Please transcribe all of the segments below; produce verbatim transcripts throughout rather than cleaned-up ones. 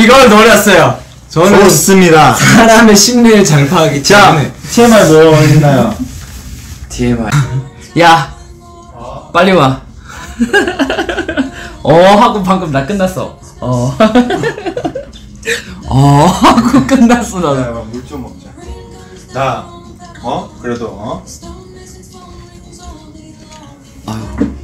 이걸 노렸어요. 저는 좋습니다. 사람의 심리를 잘 파악하기 때문에. 티엠아이 뭐 있나요? 티엠아이. 야, 빨리 와. 어 하고 방금 나 끝났어. 어. 어 하고 끝났어 나. 물 좀 먹자. 나 어? 그래도 어? 아유.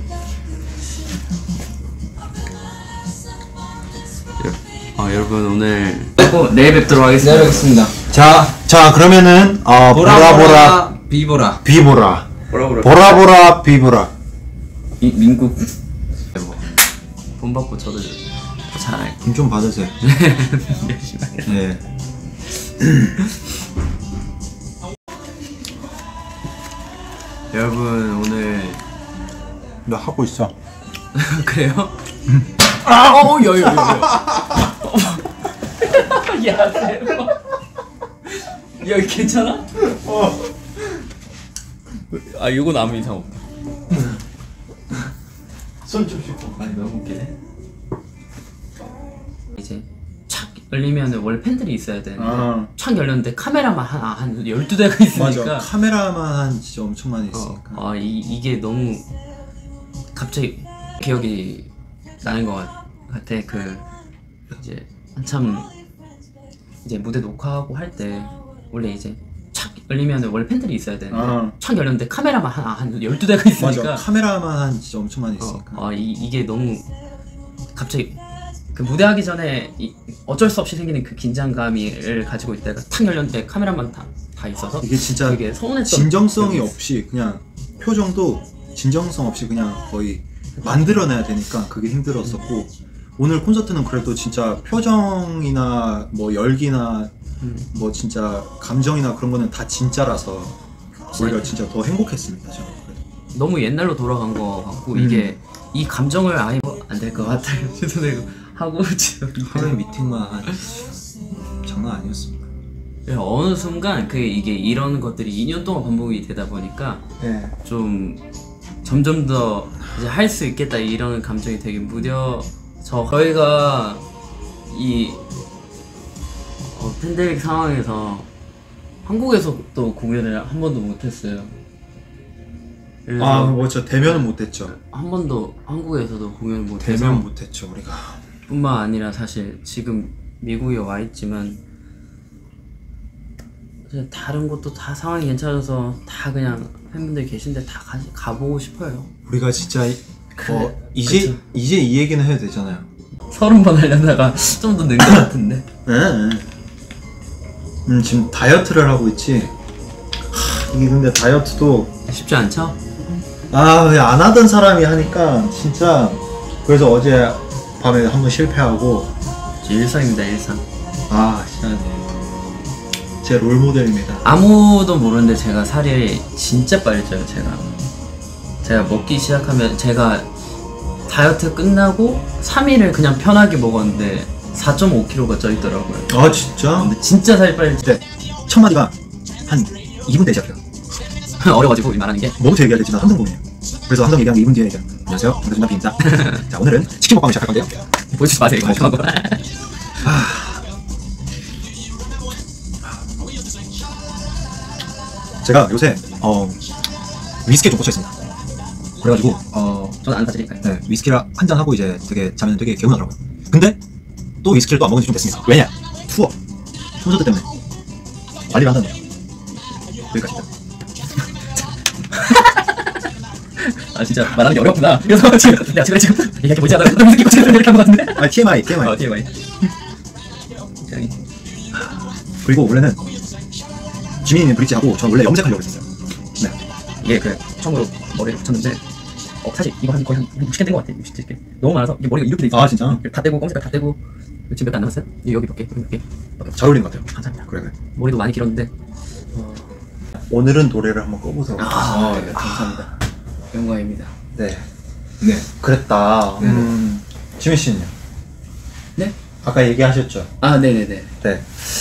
어 여러분 오늘 내일 뵙도록 하겠습니다. 내일 뵙겠습니다. 자, 자 그러면은 어 보라보라 비보라 비보라 보라보라 보라보라 비보라 이, 민국 돈 받고 저도 잘 돈 좀 받으세요. 열심히 하겠습니다. 네. 여러분 오늘 나 하고 있어. 그래요? 아, 어, 야, 야, 야, 야. 야, 대박. 야, 괜찮아? 어. 아, 이건 아무 이상 없다. 손 좀 씻고. 아니, 너무 웃기네. 이제 착 열리면 원래 팬들이 있어야 되는데 아. 착 열렸는데 카메라만 한, 한 열두 대가 있으니까. 맞아. 카메라만 한 진짜 엄청 많이 있으니까. 어, 아, 이, 이게 너무 갑자기 기억이 나는 것 같아. 그 이제 한참 이제 무대 녹화하고 할 때 원래 이제 착 열리면 원래 팬들이 있어야 되는데 아. 착 열렸는데 카메라만 한, 한 열두 대가 있으니까. 맞아. 카메라만 한 진짜 엄청 많이 있으니까. 어, 아, 이, 이게 너무 갑자기 그 무대하기 전에 이, 어쩔 수 없이 생기는 그 긴장감을 가지고 있다가 탁 열렸는데 카메라만 다, 다 있어서 이게 진짜 되게 서운했던 진정성이 없이 그냥 표정도 진정성 없이 그냥 거의 만들어내야 되니까 그게 힘들었었고, 오늘 콘서트는 그래도 진짜 표정이나 뭐 열기나 음. 뭐 진짜 감정이나 그런 거는 다 진짜라서 오히려 진짜 더 행복했습니다. 저는 그래도. 너무 옛날로 돌아간 거 같고 음. 이게 이 감정을 아예 안 될 것 같아요. 죄송해요. 하고 지금 하루에 미팅만 한 장난 아니었습니다. 어느 순간 그 이게 이런 것들이 이 년 동안 반복이 되다 보니까 네. 좀 점점 더 이제 할 수 있겠다 이런 감정이 되게 무뎌져. 저희가 이 어, 팬데믹 상황에서 한국에서 또 공연을 한 번도 못했어요. 아, 뭐 저 대면은 못했죠. 한 번도 한국에서도 공연을 못해서 대면 못했죠 우리가. 뿐만 아니라 사실 지금 미국에 와 있지만 다른 곳도 다 상황이 괜찮아서 다 그냥 팬분들 계신데 다 가, 가보고 싶어요. 우리가 진짜 그래, 어, 이제 그쵸. 이제 이 얘기는 해야 되잖아요. 서른 번 하려다가 좀 더 는 것 같은데. 네. 음, 지금 다이어트를 하고 있지. 하, 이게 근데 다이어트도 쉽지 않죠? 아, 안 하던 사람이 하니까 진짜. 그래서 어제 밤에 한번 실패하고. 일상입니다, 일상. 아, 진짜 제 롤모델입니다. 아무도 모르는데 제가 살이 진짜 빨리 쪄요. 제가 제가 먹기 시작하면, 제가 다이어트 끝나고 삼 일을 그냥 편하게 먹었는데 사 점 오 킬로그램가 쪄 있더라고요. 아, 진짜? 근데 진짜 살이 빨리 쪄. 네, 첫 마디가 한 이 분 뒤에 시작해요. 어려가지고 말하는 게 뭐부터 얘기해야 될지 나 함성공이에요. 그래서 함성 얘기한 게 이 분 뒤에 이제 안녕하세요, 정대준남입니다. 자, 오늘은 치킨 먹방을 시작할 건데요. 보여주지 마세요, 이거 먹방한 거. 제가 요새 어 위스키에 좀 꽂혀있습니다. 그래가지고 어, 저는 안 사드릴까요? 네, 위스키를 한 잔 하고 이제 되게 자면 되게 개운하더라고요. 근데 또 위스키를 또 안 먹은 지 좀 됐습니다. 왜냐? 투어 콘서트 때문에 관리를 한다네요. 여기까지입니다. 아, 진짜 말하는 게 어렵구나. 그래서 지금 내가 지금 지금 얘기하기 뭐지 하다가 또 위스키 꽂히는 이렇게 한 것 같은데. 아, 티엠아이 티엠아이. 어, 티엠아이. 그리고 원래는 지민이는 브릿지하고 전 원래 염색하려고 했었어요. 네. 이게 그 처음으로 머리를 붙였는데 어, 사실 이거 한 거의 한 육십 개 된 것 같아요. 육십 개. 너무 많아서 이게 머리가 이렇게 돼 있어요. 아, 진짜? 다 떼고 검색깔 다 떼고 지금 몇 개 안 남았어요? 여기 몇 개, 여기 몇 개. 잘 어울리는 것 같아요. 감사합니다. 그래 그래. 머리도 많이 길었는데 어... 오늘은 노래를 한번 꺼보도록. 아, 아, 네, 감사합니다. 영광입니다. 네. 네. 그랬다. 네. 음, 지민 씨는요? 네? 아까 얘기하셨죠? 아, 네네네. 네.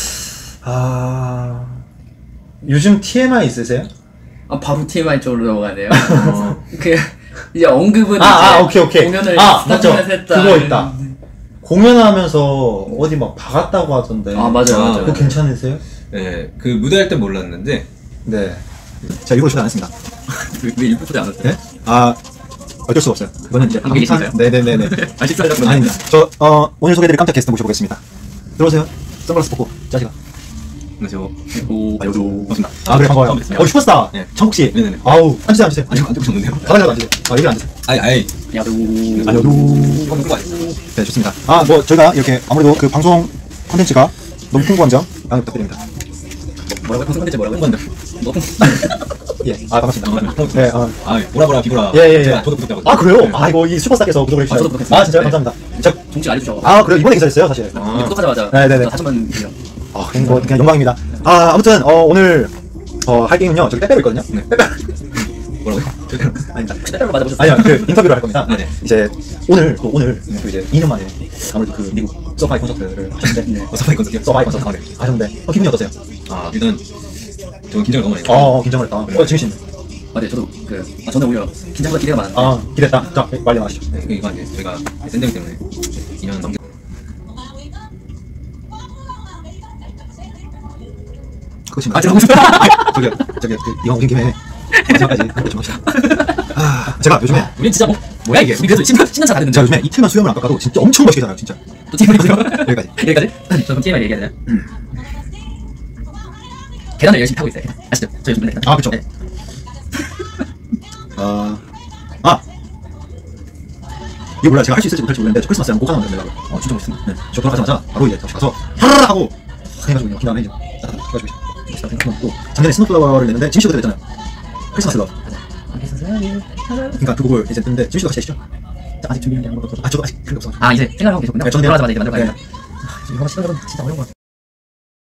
아, 요즘 티엠아이 있으세요? 아, 바로 티엠아이 쪽으로 넘어가네요. 어. 그 이제 언급은 아, 이제 아, 오케이, 오케이. 공연을 아, 맞죠. 했다. 그거 있다. 공연하면서 어디 막 박았다고 하던데. 아 맞아요, 아, 맞아요. 그거 괜찮으세요? 네, 그 무대할 땐 몰랐는데 네. 제가 일부러 초대 안 했습니다. 왜 일부 초대 안 했어요? 네? 아 어쩔 수가 없어요. 그거는 이제 한국에 계신가요? 네네네네. 아 식사하려고 아닙니다. 저 어, 오늘 소개해드릴 깜짝 게스트 모셔보겠습니다. 들어오세요. 선글라스 벗고 짜시가. 안녕하세요. 오 아이고 반갑습니다. 아 그래 반가워요. 처음 뵙습니다. 어 슈퍼스타. 네. 청국 씨. 네네네. 아우 앉으세요 앉으세요. 아직 안 들으셨는데요? 가만히 앉으세요. 아 여기 앉으세요. 아이 아이 야도 아니요도. 한번 거 아니에요? 네 좋습니다. 아 뭐 저희가 이렇게 아무래도 그 방송 콘텐츠가 너무 풍부한 점 양해 부탁드립니다. 뭐라고 방송 컨텐츠 뭐라고 한번 너무 예. 아 반갑습니다. 네. 아, 아 보라 보라 비보라. 예, 예, 예. 제가 저도 구독자거든요. 아 그래요? 아 이거 이 슈퍼스타께서 구독을 해주셔요. 아, 저도 구독했습니다. 아 진짜요? 네. 감사합니다. 저, 동시 알려주셔. 아 그래요? 이번에 기사했어요 사실. 아, 구독하자마자 네네네. 사천만 이요. 아 그냥 뭐 그냥 영광입니다. 아 아무튼 어 오늘 어 할 게임은요. 저기 빼빼로 있거든요. 네. 뭐라고요? 아닙니다. 빼빼로 맞아보셨어요? 아니요 그 인터뷰를 할 겁니다. 아, 네. 이제 오늘 또 오늘 또 이제 이 년 만에 아무래도 그 미국 서파이 콘서트를 하셨는데 어, 서파이 콘서트요? 서파이 콘서트 아, 네. 하셨는데 어, 기분이 어떠세요? 아 일단 저는 긴장을 너무 많이 했어요. 어 긴장을 했다. 어 지민 씨는? 아, 네, 저도 그 아, 저는 오히려 긴장보다 기대가 많은데. 아 기대했다. 자 빨리 나가시죠. 네, 이거 이제 저희가 샌드위치 때문에 이 년 넘게 그것입니다. 아, 죄송합니다. 저기 저기 그 이왕 오신 김에 마지막까지 함께 좀 합시다. 아 제가 요즘에 우린 진짜 뭐 뭐야 이게? 우리 그래도 신년 신년차 다 됐는데. 제가 요즘에 이틀만 수염을 안 깎아도 진짜 엄청 멋있게 자라요 진짜. 또 티엠아이세요? 여기까지. 여기까지? 저 그럼 티엠아이 얘기해야 되나요? 음. 계단을 열심히 타고 있어요. 계단. 아시죠? 저 요즘 맨날 계단. 아 그쵸. 네. 아, 아! 이거 몰라요. 제가 할 수 있을지 못할지 모르겠는데 저 크리스마스에 꼭 하나 만들려고. 어, 진짜 멋있습니다. 네. 저 돌아가자마자 바로 이제 다시 가서 하라라 하고 해가지고 그냥 그 다음에 이제 따다닥 해가지고 이제 생각나고 작년에 스노플라워를 냈는데 짐씨도 그때 냈잖아요. 크리스마스 러브. 그러니까 그 곡을 이제 냈는데 짐씨도 같이 하시죠? 저 아직 준비한 게 아무것도 없어서. 아 저도 아직 그런 게 없어가지고. 아 이제 생각을 하고 계셨군요. 네, 저는 돌아가자마자 이제 만들 네. 거예요. 이거 시간 여러분 진짜 어려운 것 같아요.